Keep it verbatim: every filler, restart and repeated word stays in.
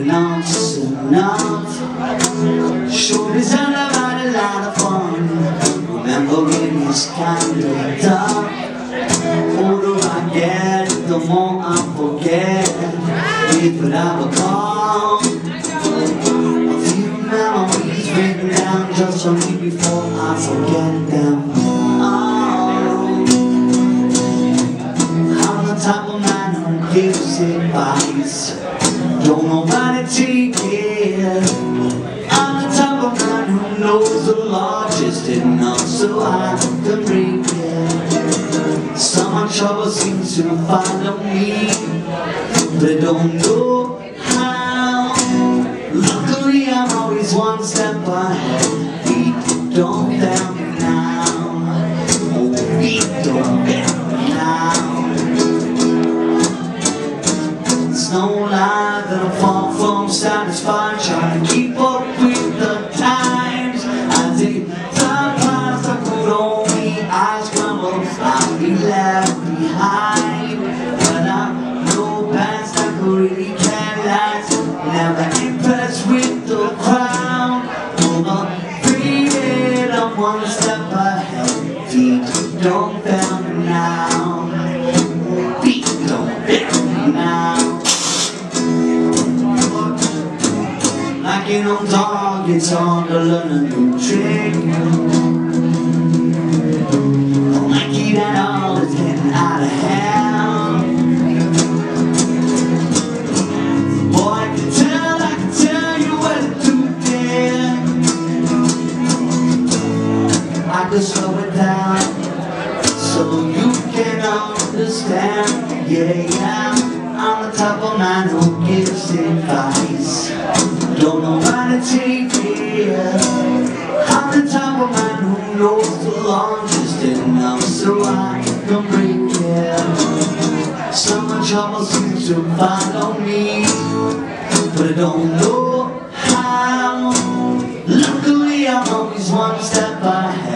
enough's enough. Sure is all about a lot of fun. Remembering is kind of tough. The older I get, the more I forget. If it ever comes, a few memories written down just for me before I forget them. Oh, I'm the type of man who gives advice, don't nobody take it. I'm the type of man who knows the largest enough so I can break it. Some trouble seems to follow me, but I don't know how. Luckily I'm always one step ahead. Feet don't fail me now. Oh, feet don't fail me now. It's no lie that I'm far from satisfied, trying to keep up with the times. As the time passes, I could only eyes crumble, I'll be left behind. But I know past I could really care less. Never impressed with the crowd. Overrated, I'm one step ahead. Feet don't fail me now. Feet don't fail me now. Knocking on targets on to learn a new trick. Don't like it at all, it's getting out of hand. Boy, I can tell, I can tell you what to do there. I could slow it down so you can understand. Yeah, yeah. I'm the type of man who gives advice, don't nobody take it. I'm the type of man who knows the longest enough so I can break it. So much trouble seems to follow me, but I don't know how. Luckily I'm always one step ahead.